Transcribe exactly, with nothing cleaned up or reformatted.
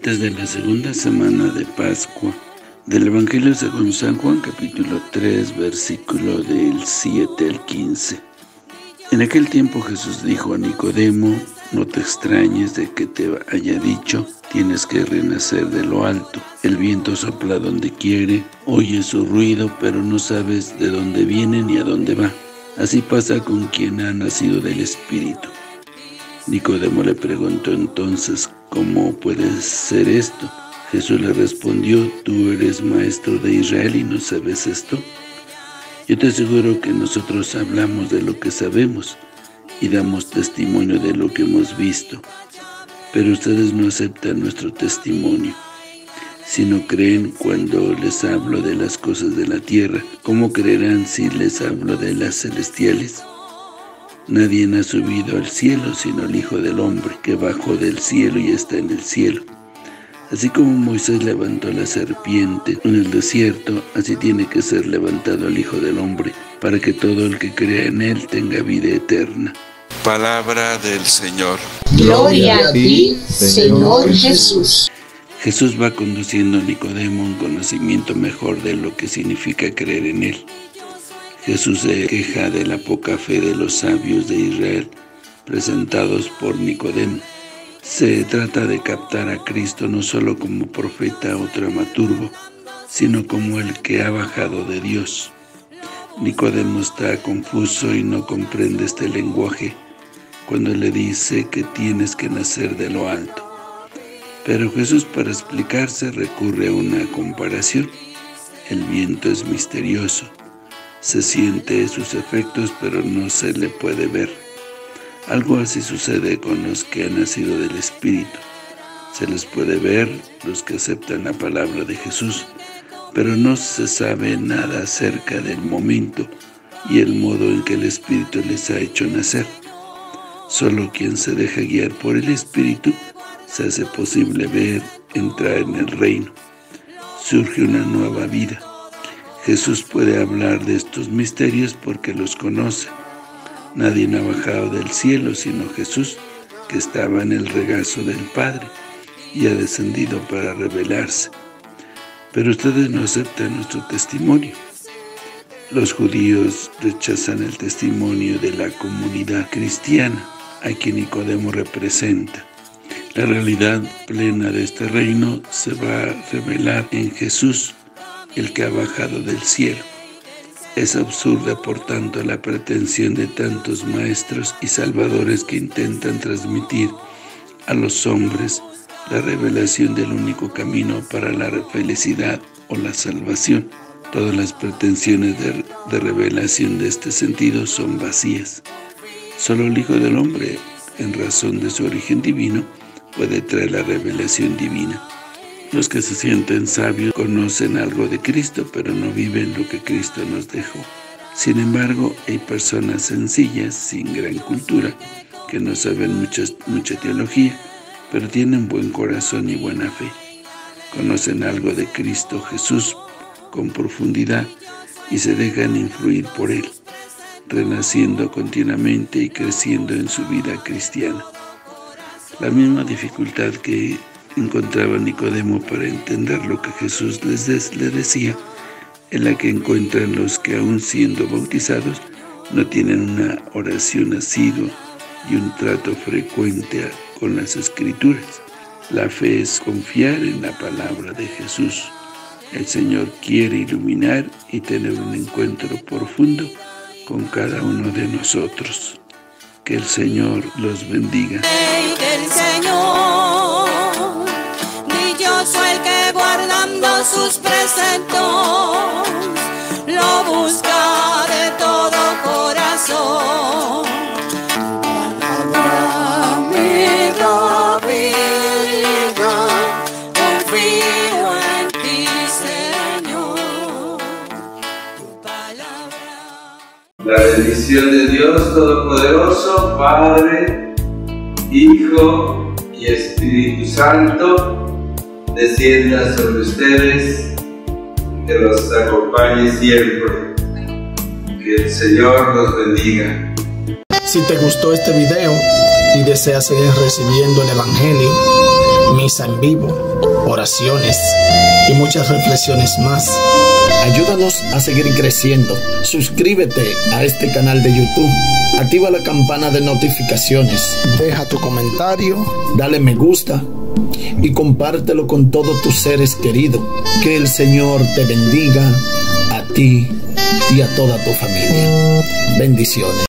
Martes de la segunda semana de Pascua, del Evangelio según San Juan, capítulo tres, versículo del siete al quince. En aquel tiempo Jesús dijo a Nicodemo: no te extrañes de que te haya dicho, tienes que renacer de lo alto. El viento sopla donde quiere, oyes su ruido, pero no sabes de dónde viene ni a dónde va. Así pasa con quien ha nacido del Espíritu. Nicodemo le preguntó entonces: ¿cómo puede ser esto? Jesús le respondió: ¿tú eres maestro de Israel y no sabes esto? Yo te aseguro que nosotros hablamos de lo que sabemos y damos testimonio de lo que hemos visto, pero ustedes no aceptan nuestro testimonio. Si no creen cuando les hablo de las cosas de la tierra, ¿cómo creerán si les hablo de las celestiales? Nadie ha subido al cielo sino el Hijo del Hombre, que bajó del cielo y está en el cielo. Así como Moisés levantó la serpiente en el desierto, así tiene que ser levantado el Hijo del Hombre, para que todo el que crea en él tenga vida eterna. Palabra del Señor. Gloria a ti, Señor Jesús. Jesús va conduciendo a Nicodemo a un conocimiento mejor de lo que significa creer en él. Jesús se queja de la poca fe de los sabios de Israel, presentados por Nicodemo. Se trata de captar a Cristo no solo como profeta o dramaturgo, sino como el que ha bajado de Dios. Nicodemo está confuso y no comprende este lenguaje cuando le dice que tienes que nacer de lo alto. Pero Jesús, para explicarse, recurre a una comparación. El viento es misterioso. Se siente sus efectos, pero no se le puede ver. Algo así sucede con los que han nacido del Espíritu. Se les puede ver, los que aceptan la palabra de Jesús, pero no se sabe nada acerca del momento y el modo en que el Espíritu les ha hecho nacer. Solo quien se deja guiar por el Espíritu se hace posible ver, entrar en el reino. Surge una nueva vida. Jesús puede hablar de estos misterios porque los conoce. Nadie ha bajado del cielo sino Jesús, que estaba en el regazo del Padre y ha descendido para revelarse. Pero ustedes no aceptan nuestro testimonio. Los judíos rechazan el testimonio de la comunidad cristiana, a quien Nicodemo representa. La realidad plena de este reino se va a revelar en Jesús, el que ha bajado del cielo. Es absurda, por tanto, la pretensión de tantos maestros y salvadores que intentan transmitir a los hombres la revelación del único camino para la felicidad o la salvación. Todas las pretensiones de, de revelación de este sentido son vacías. Solo el Hijo del Hombre, en razón de su origen divino, puede traer la revelación divina. Los que se sienten sabios conocen algo de Cristo, pero no viven lo que Cristo nos dejó. Sin embargo, hay personas sencillas, sin gran cultura, que no saben muchas, mucha teología, pero tienen buen corazón y buena fe. Conocen algo de Cristo Jesús con profundidad y se dejan influir por Él, renaciendo continuamente y creciendo en su vida cristiana. La misma dificultad que encontraba Nicodemo para entender lo que Jesús les des, le decía, en la que encuentran los que, aún siendo bautizados, no tienen una oración asidua y un trato frecuente con las Escrituras. La fe es confiar en la palabra de Jesús. El Señor quiere iluminar y tener un encuentro profundo con cada uno de nosotros. Que el Señor los bendiga. El Señor, dichoso el que guardando sus preceptos lo busca de todo corazón. Palabra mi vida, confío en ti, Señor. Tu palabra. La bendición de Dios Todopoderoso, Padre, Hijo y Espíritu Santo, descienda sobre ustedes, que los acompañe siempre. Que el Señor los bendiga. Si te gustó este video y deseas seguir recibiendo el Evangelio, misa en vivo, oraciones y muchas reflexiones más. Ayúdanos a seguir creciendo. Suscríbete a este canal de YouTube. Activa la campana de notificaciones. Deja tu comentario, dale me gusta y compártelo con todos tus seres queridos. Que el Señor te bendiga a ti y a toda tu familia. Bendiciones.